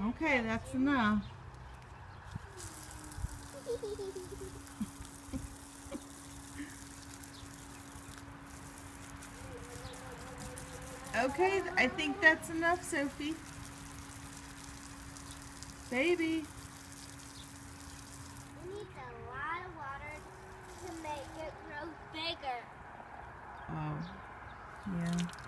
Okay, that's enough. Okay, I think that's enough, Sophie. Baby. It needs a lot of water to make it grow bigger. Oh, yeah.